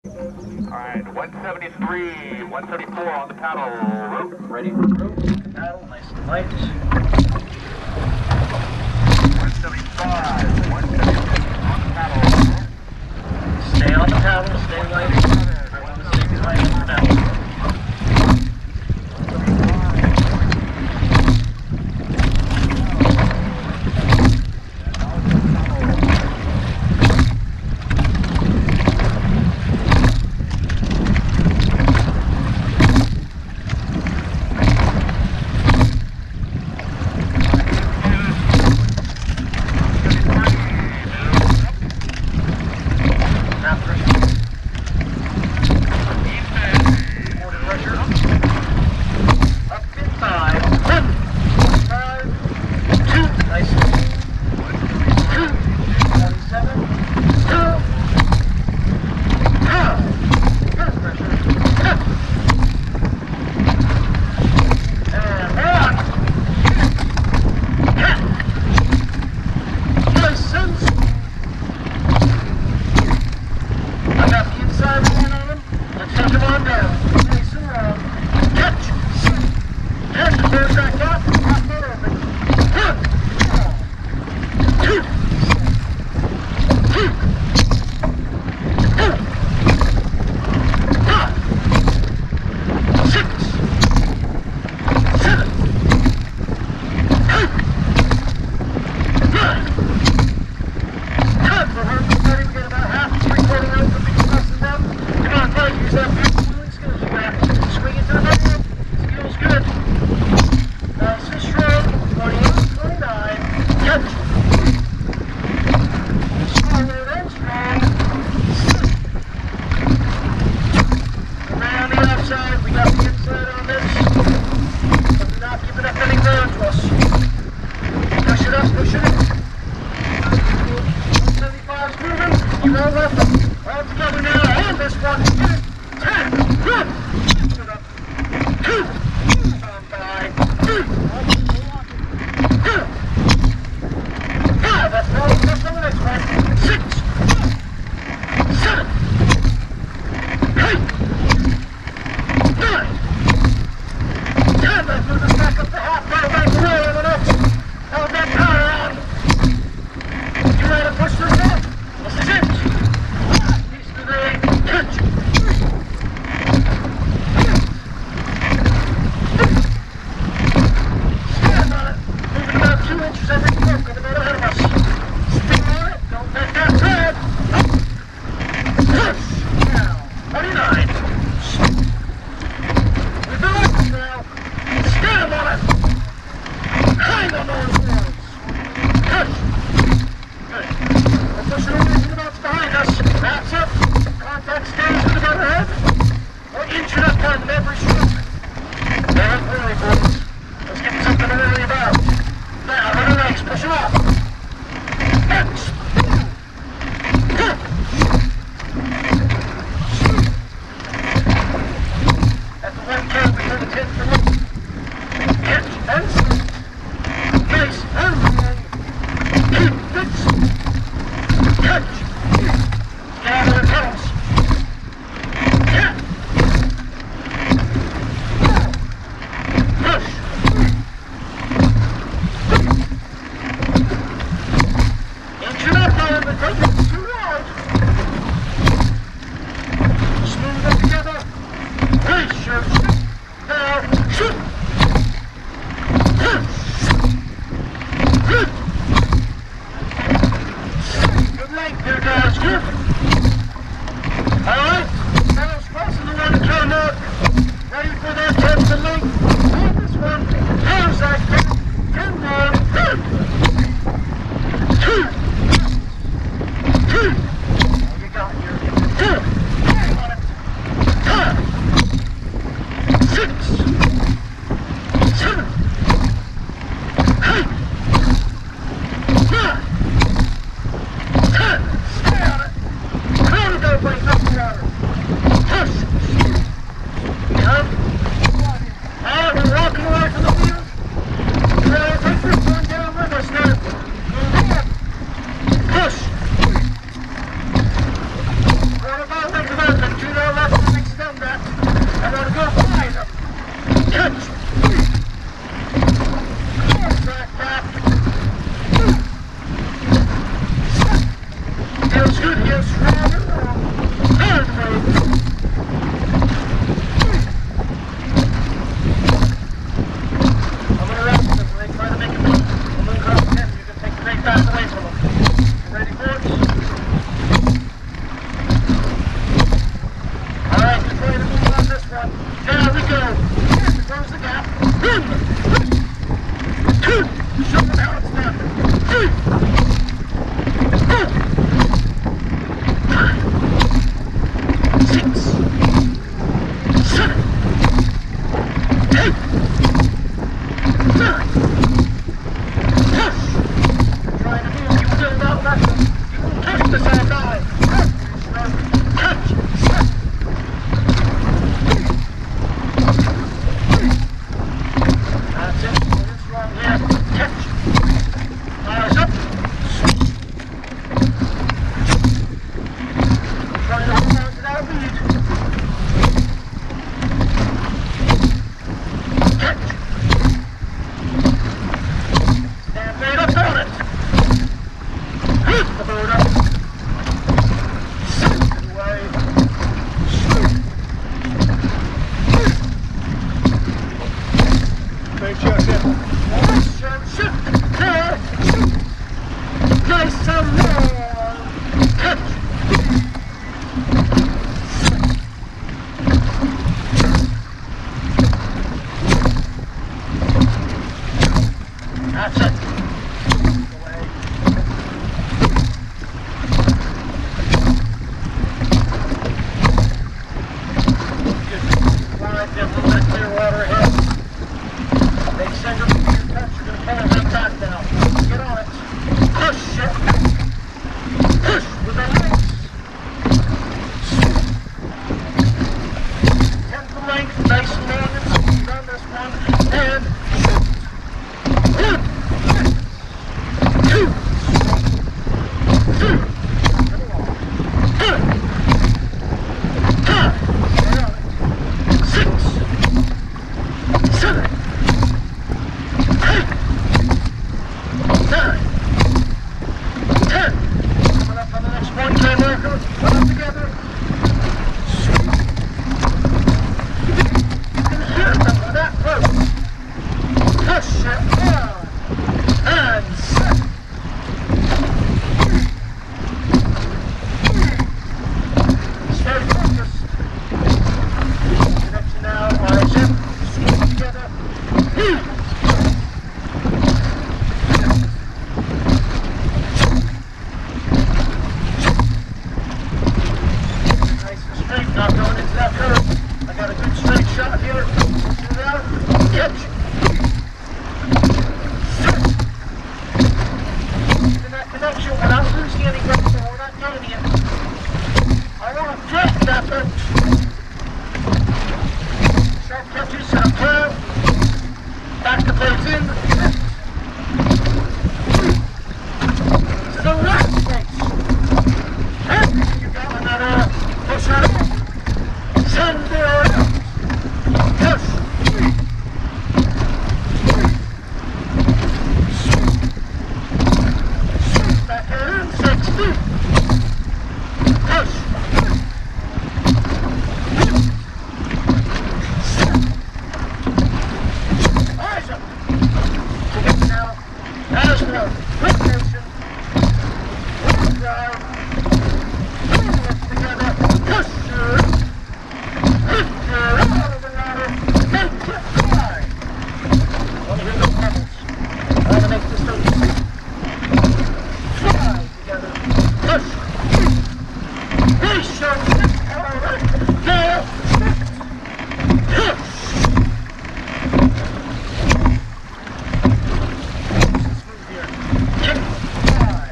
Alright, 173, 174 on the paddle. Rope. Ready for rope. Paddle, nice and light. 175, 176 on the paddle. Stay on the paddle, stay light. Everyone stay behind the paddle. Push! Not going into that curve. I got a good straight shot here. See that? Catch. In that connection, we're not losing any ground, so we're not gaining it. I want to drop that bench. Sharp catches, sharp curve. Back the blades in. To the left face. And you got another push her up. Send her out. Push. Back her in 6 feet. Push. Eyes up. Together now. As well. Rotation. One drive. Together. Push her. Lift her out of the ladder. Make it fly. I want to hear those bubbles. I want to make this thing fly together. Push. Race your stick power. There. Push. Smooth here. Kick. Fly.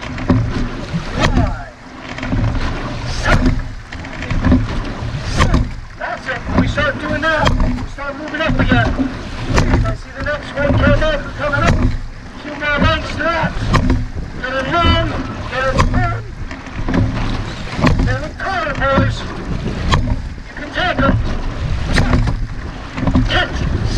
Fly. Suck. That's it. When we start doing that, we start moving up again. I see the next one coming up. 2 more lengths to that. Get it long, get it firm. And the corner, boys. You can take them. Catch.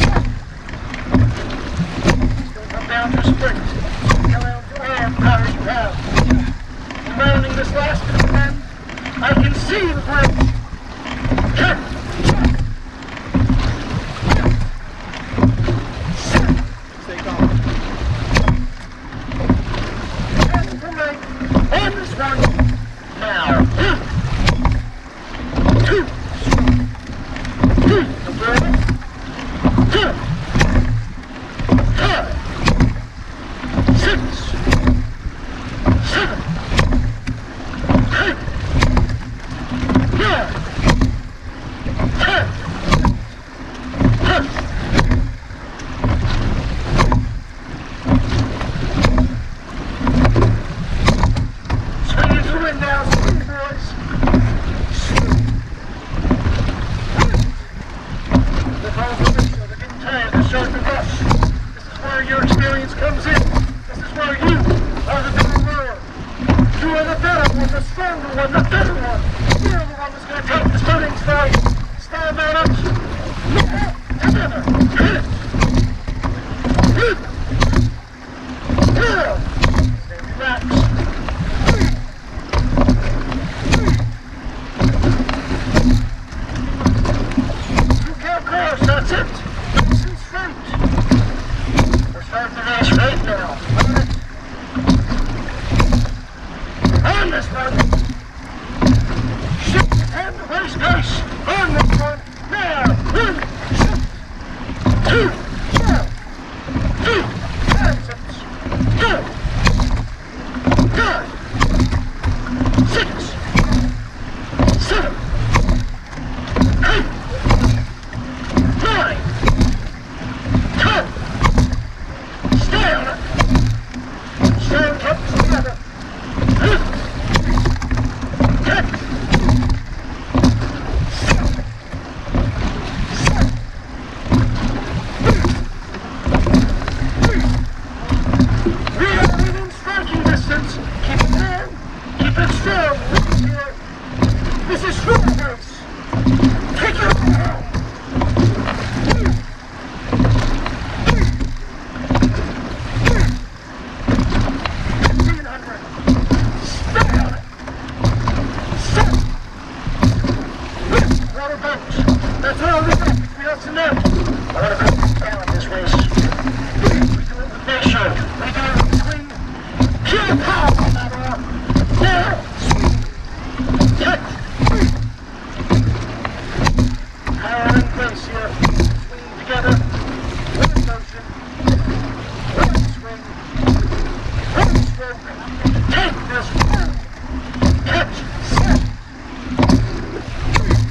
It's going to come down to sprint. Come down to arm power you have. I'm rounding this last bend. I can see the bridge. Catch. Stay calm. And come right on this one. Now. 2. The bridge. 2. 5. 6. 7. 8. 9. 10. Push. Swing into the wind now, swing boys. The calls are good, so they're getting tired, they're starting to rush. This is where your experience comes in. This is where you are the bigger rower. You are the better one, the stronger one, the better one. You're the one that's going to take the starting stride. Stand that up. Look out. Together. Hit it. Hit. Down. Stay relaxed. You can't cross, that's it. Nice and straight. We're starting to race right now. On this one. Shift and race pace. On this one. Now. 1. Shift. 2. Down. 3. Exits. Go. 5. 6. 7. 8. 9. 10. Stay on it. Stand up together. Lift. Catch. We are within striking distance. Keep it down. Keep it strong. This is short race. Take it down. 1,500. Stay on it. Set. Water bounce. That's all we got between us and them. I want to put down this race. We do it with pressure. We do it with swing. Kill power on that arm. Now. Swing. Catch. Power in place here. Swing together. One motion. One swing. One stroke. Take this one. Catch. Set.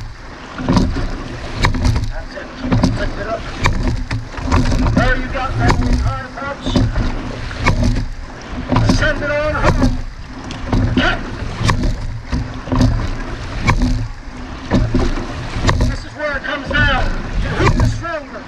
Lift it up. There you got that hard approach. Send it on home. Cut. This is where it comes down to who is stronger.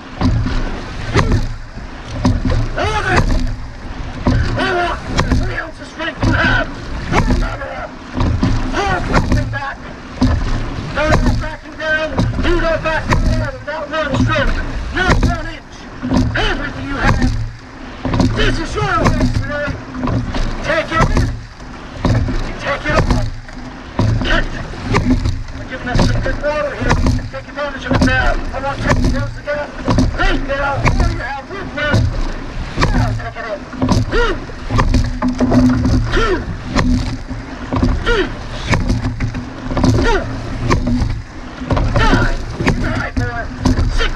Hold it! Hold up! 3 ounces of strength you have. Hold that up. Hold something back. No backing down. Do not back down. Not 1 stroke. Not 1 inch. Everything you have. This is your race today. Take it in. Take it on. Cut. We're giving us some good water here. Take advantage of it now. I want to take it close again. Right now. All you have room left. Now take it in. 1, 2, 3, 4, 5, 6,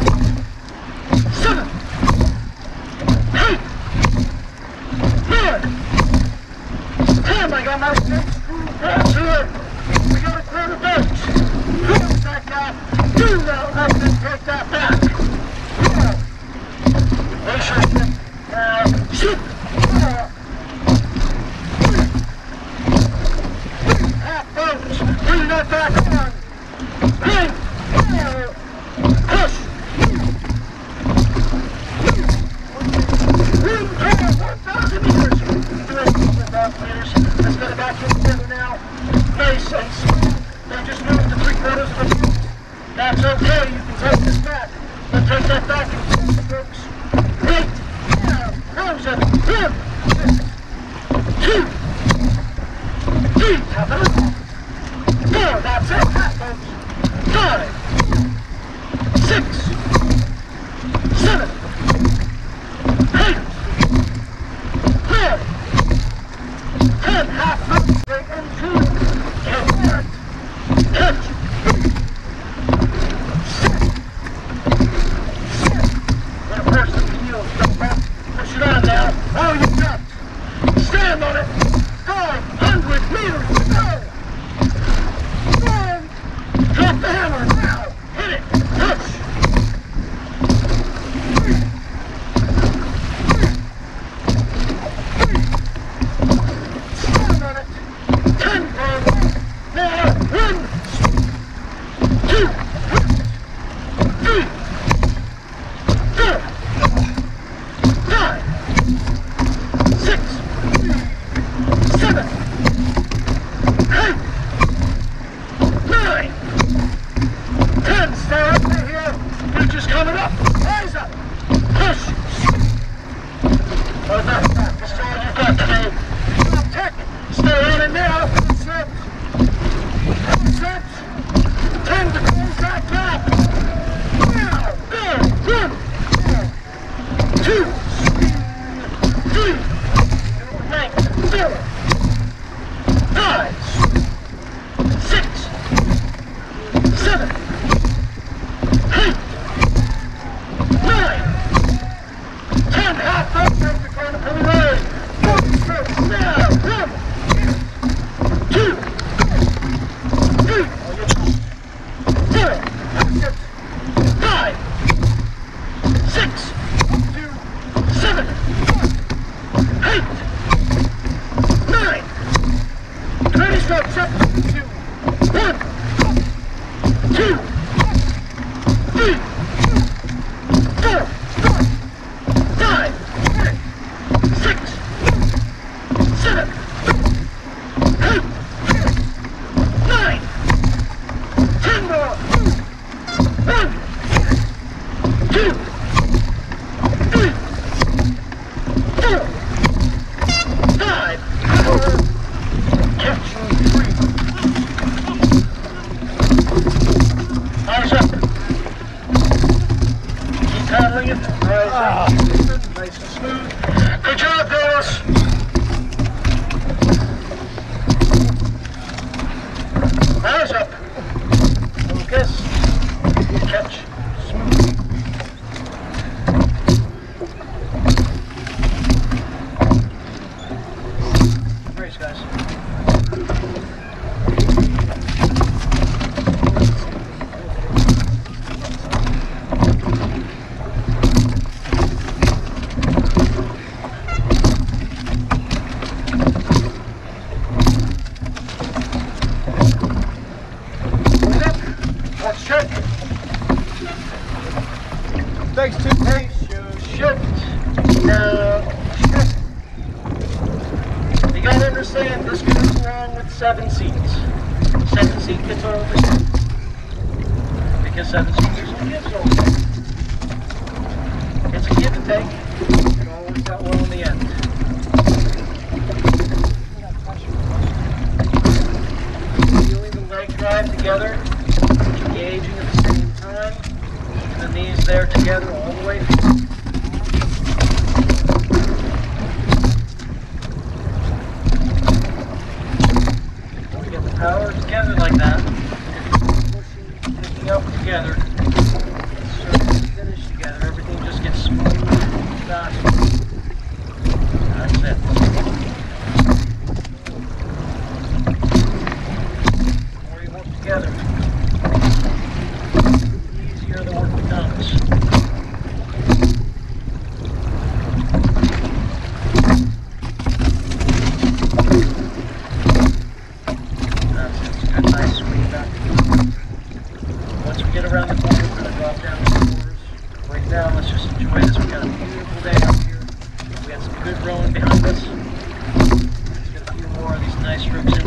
7, 8, 9, 10. I got my 6 screw bolts here. We got a quarter bench. Close that gap. Do not let them take that back. Make sure you shoot. Half boats. Bring that back on. Bring. Push. 1,000 meters. 1,000 meters. Let's get it back together now. Nice and smooth. They just moved to 3/4 of a foot. That's okay. You can take this back. Let's take that back and push the folks. Right. Now. Nose up. 1, 2, 3. Tap it up. 4. That's it. Half folks. 5, 6, 7, 8, 9, 10. Half folks. Break into. Get that. Catch. 6. Get a person in the heels. Jump back. Push it on now. Oh, you got. Stand on it. 500 meters to go. Drop the hammer now. Hit it. Touch. Stand on it. 10 pounds. Now 1, 2, 3, 4, 5, 6, 7, 8, 9, 10. Stay up here. Bridge is coming up. Eyes up. Push. Oh, that's that. This is all you got today. Stop tech. Stay on it now. Set. Set. 10 to close that gap. Now. There. 1, 2, 3, 4, 5, 6, 7, 8, 9, 10. Half up. Take the corner from the leg. 1 stroke. Now. 1, 2, 3, 4, 5, 6, 7, 8, 9. 20 strokes up. 1, 2, 3, 4, 5, 6, 7, 8, 9, 10 more. 1, 2, 3, 4, 5. Catch. 3. Eyes up. Keep paddling it. Eyes up. Nice and smooth. Good job, fellas. Eyes up. Focus. Catch. Smooth. Race, guys. Let's check. Thanks, Tuesday. Shift. Now, shift. You gotta understand, this goes along with 7 seats. 7-seat gets all the shit. Because 7 seats usually gives all the shit. It's a give and take. It all works out well in the end. Feeling the leg drive together, engaging at the same time, keeping the knees there together all the way through. When we get the power together like that, pushing, picking up together, start to finish together, everything just gets smooth and faster. That's it. The more you work together, the easier the work becomes. That's it. It's a good, nice, sweet back. Once we get around the corner, we're going to drop down to the quarters. Right now, let's just enjoy this. We've got a beautiful day out here. We had some good rowing behind us. Let's get a few more of these nice rips in.